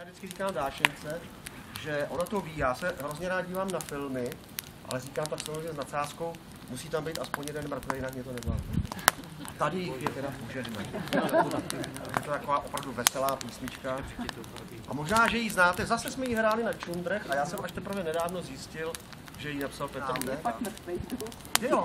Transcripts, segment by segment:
Já vždycky říkám dášence, že ono to ví, já se hrozně rád dívám na filmy, ale říkám tak samozřejmě s nadsázkou, musí tam být aspoň jeden mrtvý, jinak mě to nebaví. Tady jich je teda úžasné. Je to taková opravdu veselá písnička. A možná, že ji znáte, zase jsme ji hráli na Čundrech a já jsem až teprve nedávno zjistil, že ji napsal Petr Mne. Jo.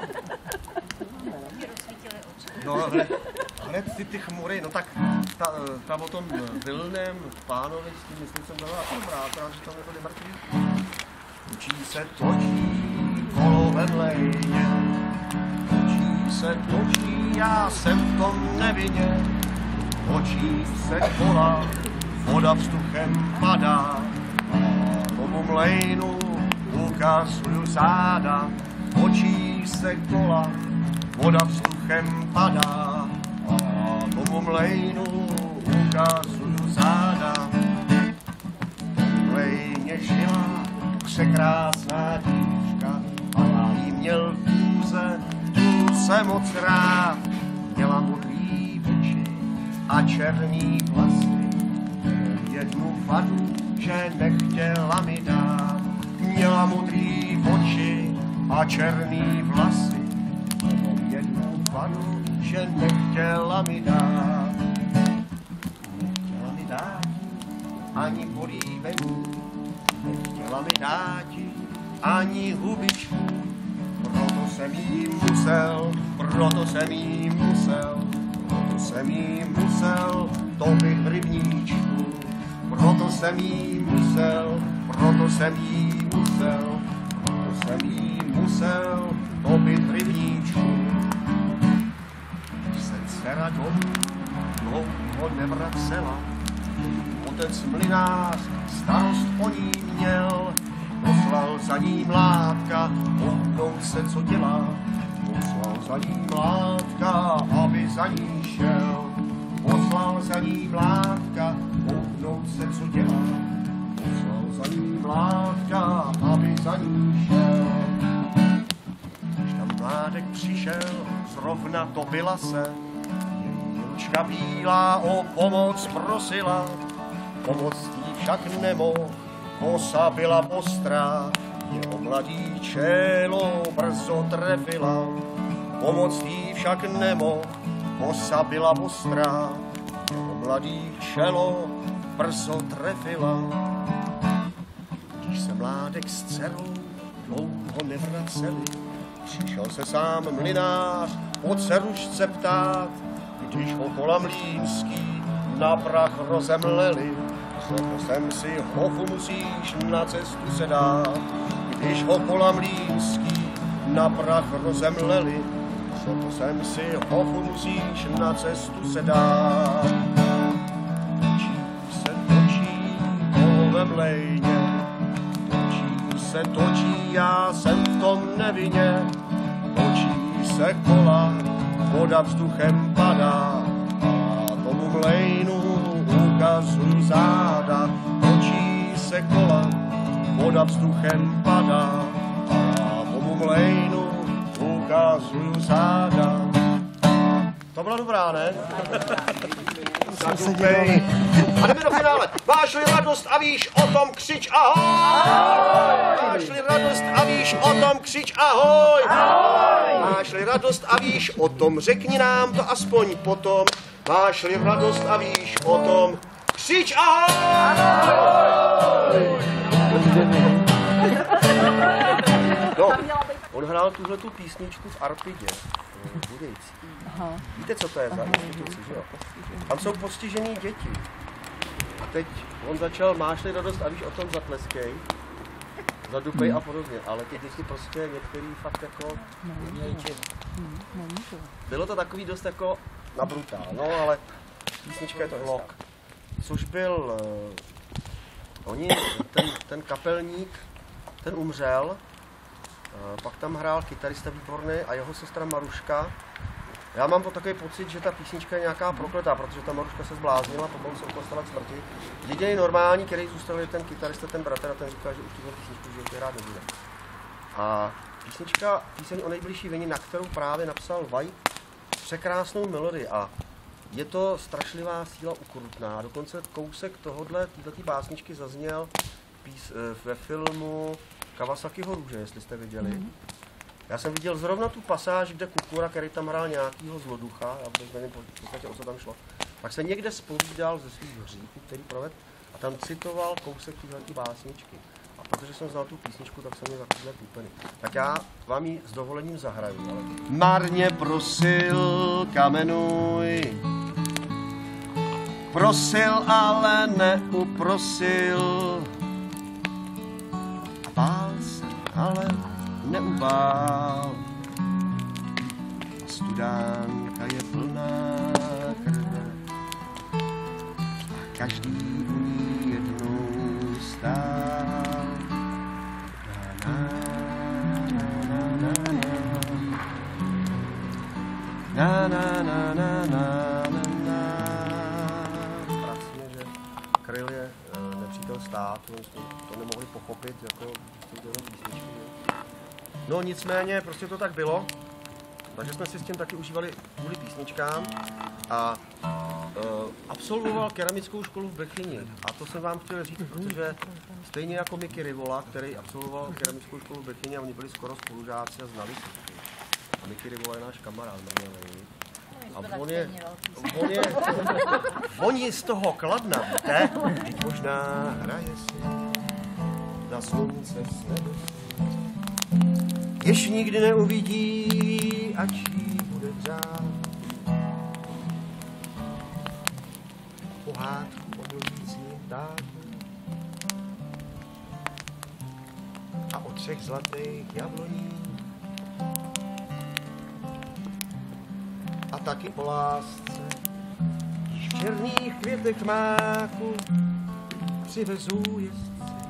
No, hned ty chmury, no tak ta o tom Vilném pánovi s tím myslím jsem byla dobrá, akorát, že tam nebyli mrtví. Točí se točí kolo vedle mě, točí se točí, já jsem v tom nevinně. Točí se kola, voda vzduchem padá, a tomu mlejnu ukazuju záda. Točí se kola, voda vzduchem padá, a tomu mlejnu ukazuju záda. V mlejně žila překrásná dívka a já jí měl v kůze, tu jsem moc rád. Měla modrý oči a černý vlasy, jednu vadu, že nechtěla mi dát. Měla modrý oči a černý vlasy, jednu vadu, že nechtěla mi dát. Nechtěla mi dát ani políbení, nechtěla mi dát ani hubičku, proto jsem jí musel topit v rybníčku, proto jsem jí musel topit v rybníčku. Když se dcera domů dlouho nevracela, otec mlynář starost o ní měl, poslal za ní mládka, pohnout se, co dělá. Poslal za ní mládka, aby za ní šel. Poslal za ní mládka, pohnout se, co dělá. Poslal za ní mládka, aby za ní šel. Když tam mládek přišel, zrovna topila se. Její ručka bílá o pomoc prosila. Pomoc jí však nemohl, kosa byla ostrá, jeho mladý čelo brzo trefila. Pomoc jí však nemohl, kosa byla ostrá, jeho mladý čelo brzo trefila. Když se mládek s dcerou dlouho nevraceli, přišel se sám mlynář po dcerušce ptát. Když ho kola mlýnský na prach rozemleli, řekl jsem si, hochu, musíš na cestu se dát. Když ho kola mlýnský na prach rozemleli, řekl jsem si, hochu, musíš na cestu se dát. Točí se točí kolo ve mlejně, točí se točí, já jsem v tom nevinně. Točí se kola, voda vzduchem padá, a tomu mlejnu ukazuju záda. Točí se kola, voda vzduchem padá, a tomu mlejnu ukazuju záda. To byla dobrá, ne? Zadupej. A jdeme do finále. Máš-li radost a víš o tom, křič ahoj! Máš-li radost a víš o tom, křič ahoj! Máš-li radost a víš o tom, řekni nám to aspoň potom. Máš-li radost a víš o tom, křič ahoj! No, on hrál tuhletu písničku v Arpidě, v Budejci. Víte, co to je za instituci, že jo? Tam jsou postižený děti. A teď on začal, máš-li radost a víš o tom, zatleskej, zadupej a podobně. Ale ty děti prostě některý fakt jako bylo to takový dost jako na brutál, no ale písnička je to Hlok. Což byl, ten kapelník, ten umřel, pak tam hrál kytarista výborný a jeho sestra Maruška. Já mám takový pocit, že ta písnička je nějaká prokletá, protože ta Maruška se zbláznila, pomalu se dostala k smrti. Jediný normální, který zůstal, je ten kytarista, ten bratr, a ten říká, že už tuhle písničku v životě hrát nebude. A píseň o nejbližší vině, na kterou právě napsal Vaj překrásnou melodii. A je to strašlivá síla ukrutná. Dokonce kousek této básničky zazněl ve filmu Kawasakiho růže, jestli jste viděli. Já jsem viděl zrovna tu pasáž, kde Kukura, který tam hrál nějakýho zloducha, já vůbec nevím v podstatě, o co tam šlo, tak se někde zpovídal ze svých hříchů, který provedl, a tam citoval kousek této básničky. A protože jsem znal tu písničku, tak jsem ji takovýhle koupený. Tak já vám ji s dovolením zahraju. Ale... Marně prosil, kamenuj, prosil, ale neuprosil. A bál se, ale neubál. A studánka je plná krve. A každý u ní jednou stál. Na, na, na, na, na, na, na. Pracně, že Kryl je nepřítel státu, to nemohli pochopit, jako písničky. No nicméně, prostě to tak bylo, takže jsme si s tím taky užívali kvůli písničkám a absolvoval keramickou školu v Bechyni. A to jsem vám chtěl říct, protože stejně jako Mickey Rivola, který absolvoval keramickou školu v Bechyni a oni byli skoro spolužáci a znali se. A Mickey Rivola je náš kamarád, a oni z toho Kladna, víte? Možná hraje si na slunce s nebesí. Jež nikdy neuvidí, ač jí bude dřát. Pohádku o mluvících ptáků a o 3 zlatých jabloních. A taky o lásce v černých květech máku přivezou jezdci